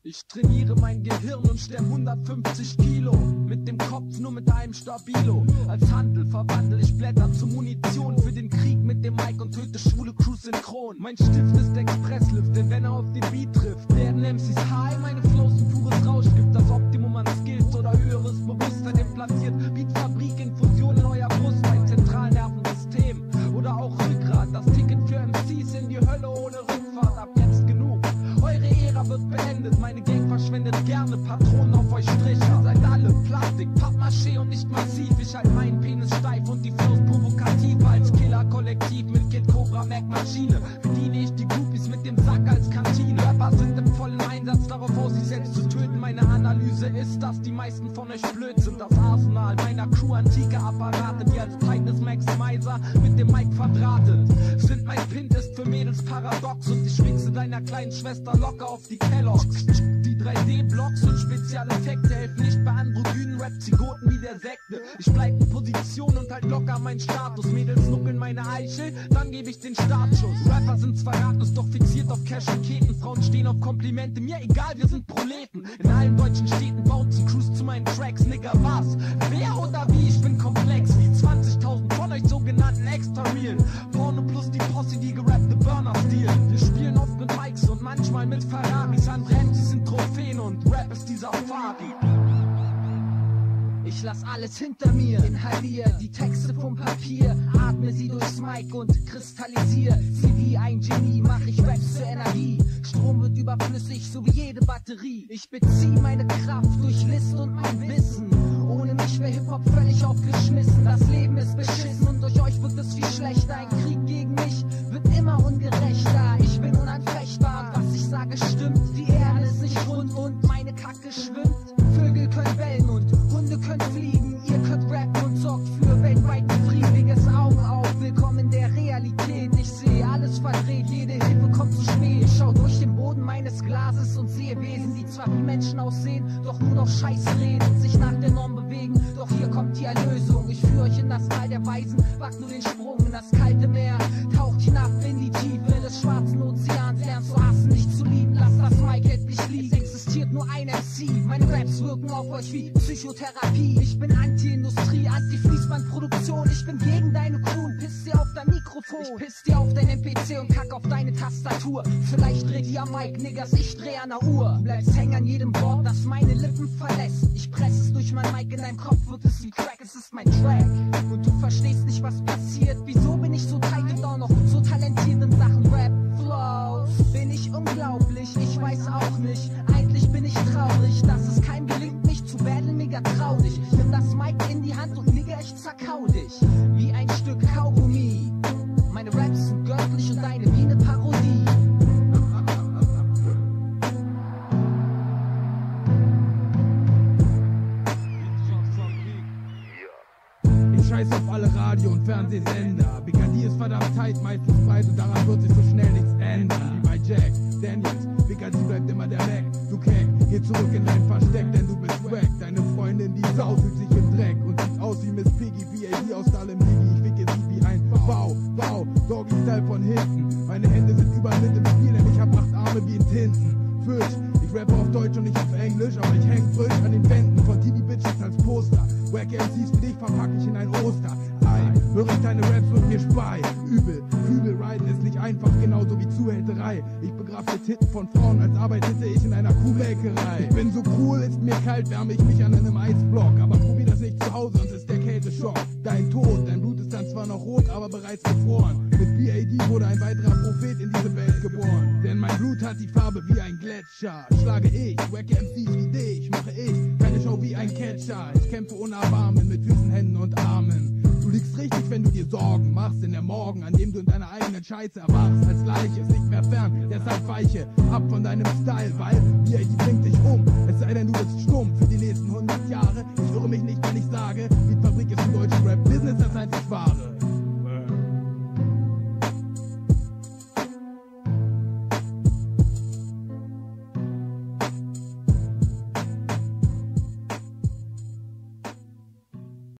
Ich trainiere mein Gehirn und stemme 150 Kilo. Mit dem Kopf nur mit einem Stabilo. Als Handel verwandle ich Blätter zu Munition für den Krieg mit dem Mic und töte schwule Crews synchron. Mein Stift ist Expresslift, denn wenn er auf den Beat trifft, werden MCs high, meine Flows ein pures Rauschgift. Das Optimum an Skills oder höheres Bewusstsein implantiert. Beatfabrik, Infusion in euer Brust, ein Zentralnervensystem oder auch Rückgrat. Das Ticket für MCs in die Hölle ohne Rückfahrt. Ab jetzt genug. Eure Ära wird beendet, meine Gang verschwendet gerne Patronen auf euch Striche. Ihr seid alle Plastik, Pappmaché und nicht massiv. Ich halt meinen Penis steif und die Flows provokativ. Als Killer-Kollektiv mit Kid Cobra, Mac Maschine bediene ich die Groupies mit dem Sack als Kantine. Rapper sind im vollen Einsatz darauf aus, sich selbst zu töten. Meine Analyse ist, dass die meisten von euch blöd sind. Das Arsenal meiner Crew antike Apparate, die als Tightness Maximizer mit dem Mic verdrahtet sind. Mein Pint ist für Mädels paradox und ich schwichse deiner kleinen Schwester locker auf die Kelloggs. Die 3D-Blocks und Spezialeffekte helfen nicht bei androgynen Rap-Zigoten wie der Sekte. Ich bleib in Position und halt locker meinen Status. Mädels nuckeln meine Eichel, dann gebe ich den Startschuss. Rapper sind zwar ratlos, doch fixiert auf Cash und Keten. Frauen stehen auf Komplimente, mir egal, wir sind Proleten. In allen deutschen Städten bouncen Crews zu meinen Tracks. Nigga, was? Wer oder wie? Ich bin komplex wie 20.000 von euch sogenannten Extra-Realen. Porno plus die Posse, die gerappte Burner-Stil. Wir spielen oft mit Mikes und manchmal mit Ferraris. Andere MCs sind Trophäen und Rap ist dieser Fari. Ich lass alles hinter mir, inhalier die Texte vom Papier, atme sie durchs Mic und kristallisier sie wie ein Genie, mach ich Raps zur Energie. Strom wird überflüssig, so wie jede Batterie. Ich bezieh meine Kraft durch List und mein Wissen. Ohne mich wär Hip-Hop völlig aufgeschmissen. Das Leben ist beschissen und durch euch wird es viel schlechter. Ein Krieg gegen mich wird immer ungerechter. Ich bin unanfechtbar und was ich sage stimmt. Die Erde ist nicht rund und meine Kacke schwimmt. Vögel können bellen und Hunde können fliegen. Ihr könnt rappen und sorgt für weltweiten Friediges Augen auf. Willkommen in der Realität. Ich sehe alles verdreht, jede Hilfe kommt zu spät. Ich schau durch den Boden meines Glases und sehe Wesen, die zwar wie Menschen aussehen, doch nur noch Scheiße reden und sich nach der Norm bewegen. Doch hier kommt die Erlösung. Ich führe euch in das Tal der Weisen, wagt nur den Sprung in das kalte Meer. Taucht hinab in die Tiefe des schwarzen Ozeans. Lernst zu hassen, nicht zu lieben, lass das Mic endlich liegen. Es existiert nur ein MC. Meine Raps wirken auf euch wie Psychotherapie. Ich bin Anti-Industrie, Anti-Fließbandproduktion. Ich bin gegen deine Crew und piss dir auf dein Mikrofon. Ich piss dir auf dein NPC und kack auf deine Tastatur. Vielleicht dreht ihr am Mic, Niggas, ich dreh an der Uhr. Du bleibst hängen an jedem Wort, das meine Lippen verlässt. Ich press es durch mein Mic, in deinem Kopf wird es wie Crack, es ist mein Track. Und du verstehst nicht, was passiert. Wieso bin ich so tight und auch noch so talentiert in Sachen Rap Flows? Bin ich unglaublich, ich weiß auch nicht. Eigentlich bin ich traurig, dass es keinem gelingt, mich zu battlen, Nigga, trau dich. Nimm das Mic in die Hand und Nigga, ich zerkau dich. Wie ein Stück Kaugummi. Meine Raps sind göttlich und deine wie eine Parodie. Scheiß auf alle Radio- und Fernsehsender. BKD ist verdammt tight, meistens breit und daran wird sich so schnell nichts ändern. Wie bei Jack Daniels, BKD bleibt immer der Mac. Du Keck, geh zurück in dein Versteck, denn du bist wack. Deine Freundin, die Sau, fühlt sich im Dreck und sieht aus wie Miss Piggy, BAD aus allem Diggy. Ich wicke sie wie ein Bau, Doggy-Style von hinten. Meine Hände sind überall mit im Spiel, denn ich hab 8 Arme wie in Tinten. Fisch, ich rappe auf Deutsch und nicht auf Englisch, aber ich häng frisch an den Wänden von TV Bitches als Poster. Wack MCs wie dich verpack ich in ein Osterei. Höre ich deine Raps und mir Spei. Übel, Riden ist nicht einfach, genauso wie Zuhälterei. Ich begrafte Titten von Frauen, als arbeitete ich in einer Kuhmelkerei. Ich bin so cool, ist mir kalt, wärme ich mich an einem Eisblock. Aber probier das nicht zu Hause, sonst ist der Kälteschock. Dein Tod, dein Blut ist dann zwar noch rot, aber bereits gefroren. Mit BAD wurde ein weiterer Prophet in diese Welt geboren. Denn mein Blut hat die Farbe wie ein Gletscher. Schlage ich, wacke MCs wie dich, mache ich keine Show wie ein Catcher. Ich kämpfe ohne Erbarmen mit Füßen, Händen und Armen. Du liegst richtig, wenn du dir Sorgen machst, denn der Morgen, an dem du in deiner eigenen Scheiße erwachst, als Leiche ist nicht mehr fern, deshalb weiche ab von deinem Style, weil BAD bringt dich um, es sei denn du bist stumm für die nächsten 100 Jahre. Ich irre mich nicht, wenn ich sage, Beatfabrik ist im deutschen Rap-Business das einzig wahre.